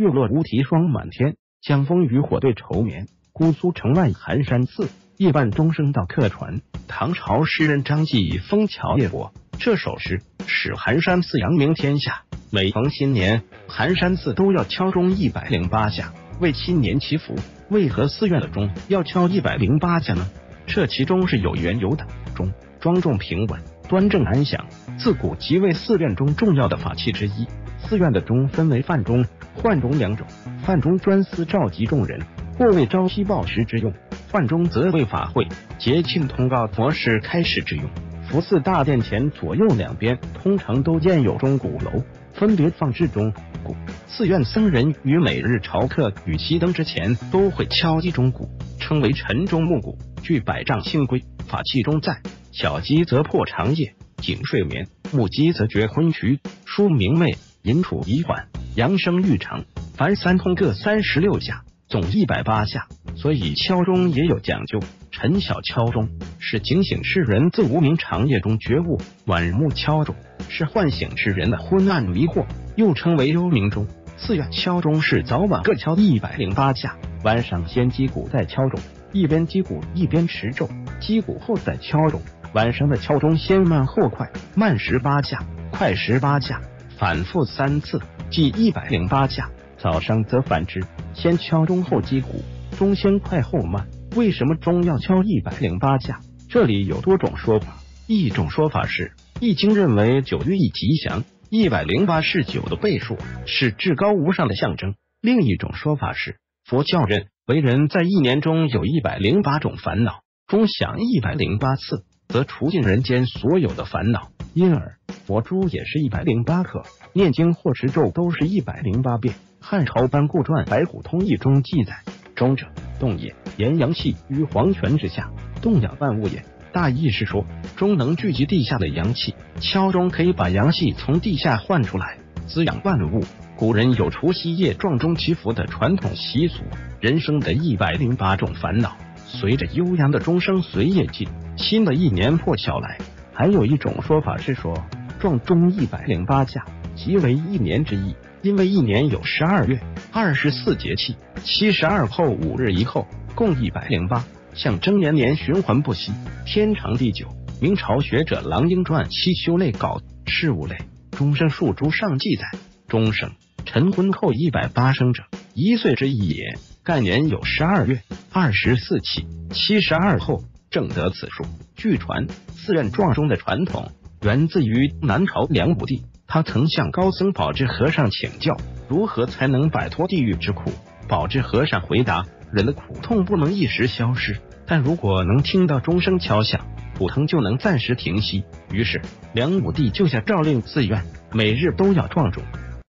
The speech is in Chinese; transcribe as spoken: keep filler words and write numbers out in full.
月落乌啼霜满天，江枫渔火对愁眠。姑苏城外寒山寺，夜半钟声到客船。唐朝诗人张继枫桥夜泊这首诗使寒山寺扬名天下。每逢新年，寒山寺都要敲钟一百零八下，为新年祈福。为何寺院的钟要敲一百零八下呢？这其中是有缘由的。钟庄重平稳，端正安详，自古即为寺院中重要的法器之一。寺院的钟分为范钟、换钟两种。范钟专司召集众人，或为朝夕报时之用；换钟则为法会、节庆通告佛事开始之用。福寺大殿前左右两边通常都建有钟鼓楼，分别放置钟、鼓。寺院僧人于每日朝客与熄灯之前都会敲击钟鼓，称为晨钟暮鼓。据百丈星规，法器中载：小鸡则破长夜，警睡眠；木鸡则绝昏衢，书明媚，引处宜缓，扬声欲长。凡三通各三十六下，总一百八下。所以敲钟也有讲究。晨晓敲钟是警醒世人自无明长夜中觉悟，晚暮敲钟是唤醒世人的昏暗迷惑，又称为幽冥钟。寺院敲钟是早晚各敲一百零八下，晚上先击鼓再敲钟，一边击鼓一边持咒，击鼓后再敲钟。晚上的敲钟先慢后快，慢十八下，快十八下，反复三次，计一百零八下。早上则反之，先敲钟后击鼓，钟先快后慢。为什么钟要敲一百零八下？这里有多种说法。一种说法是，易经认为九寓意吉祥，一百零八是九的倍数，是至高无上的象征。另一种说法是，佛教认为人在一年中有一百零八种烦恼，钟响一百零八次，则除尽人间所有的烦恼。因而佛珠也是一百零八颗，念经或持咒都是一百零八遍。汉朝班固传《白虎通义》中记载：钟者，动也，言阳气于黄泉之下，动养万物也。大意是说，钟能聚集地下的阳气，敲钟可以把阳气从地下唤出来，滋养万物。古人有除夕夜撞钟祈福的传统习俗。人生的一百零八种烦恼，随着悠扬的钟声随夜尽，新的一年破晓来。还有一种说法是说，撞钟一百零八下，即为一年之意。因为一年有十二月、二十四节气，七十二后五日一后，共一百零八，象征年年循环不息，天长地久。明朝学者郎英传《七修类稿》事物类钟声数珠上记载：钟声，晨昏后一百八声者，一岁之意也。盖年有十二月、二十四气，七十二后，正得此数。据传，寺院撞钟的传统源自于南朝梁武帝。他曾向高僧宝志和尚请教，如何才能摆脱地狱之苦。宝志和尚回答：人的苦痛不能一时消失，但如果能听到钟声敲响，苦疼就能暂时停息。于是梁武帝就下诏令寺院每日都要撞钟。